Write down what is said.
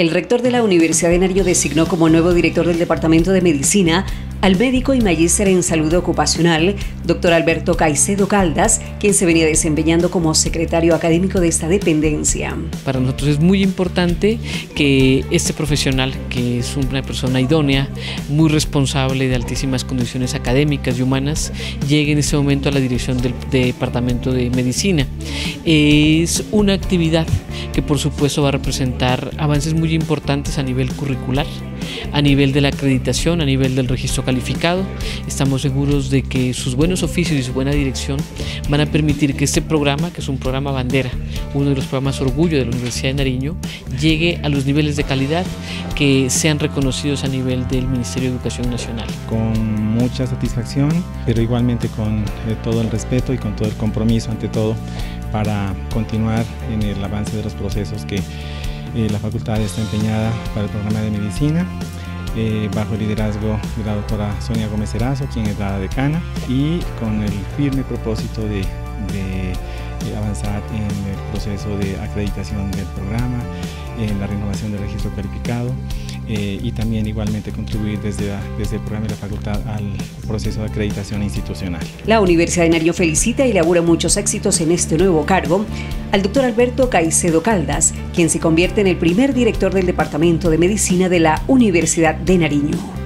El rector de la Universidad de Nariño designó como nuevo director del Departamento de Medicina al médico y magíster en salud ocupacional, doctor Alberto Caicedo Caldas, quien se venía desempeñando como secretario académico de esta dependencia. Para nosotros es muy importante que este profesional, que es una persona idónea, muy responsable, de altísimas condiciones académicas y humanas, llegue en este momento a la dirección del Departamento de Medicina. Es una actividad que por supuesto va a representar avances muy importantes a nivel curricular, a nivel de la acreditación, a nivel del registro calificado. Estamos seguros de que sus buenos oficios y su buena dirección van a permitir que este programa, que es un programa bandera, uno de los programas orgullo de la Universidad de Nariño, llegue a los niveles de calidad que sean reconocidos a nivel del Ministerio de Educación Nacional. Con mucha satisfacción, pero igualmente con todo el respeto y con todo el compromiso ante todo para continuar en el avance de los procesos que la facultad está empeñada para el programa de medicina, bajo el liderazgo de la doctora Sonia Gómez Erazo, quien es la decana, y con el firme propósito de avanzar en el proceso de acreditación del programa, en la renovación del registro calificado y también igualmente contribuir desde el programa de la facultad al proceso de acreditación institucional. La Universidad de Nariño felicita y le augura muchos éxitos en este nuevo cargo al doctor Alberto Caicedo Caldas, quien se convierte en el primer director del Departamento de Medicina de la Universidad de Nariño.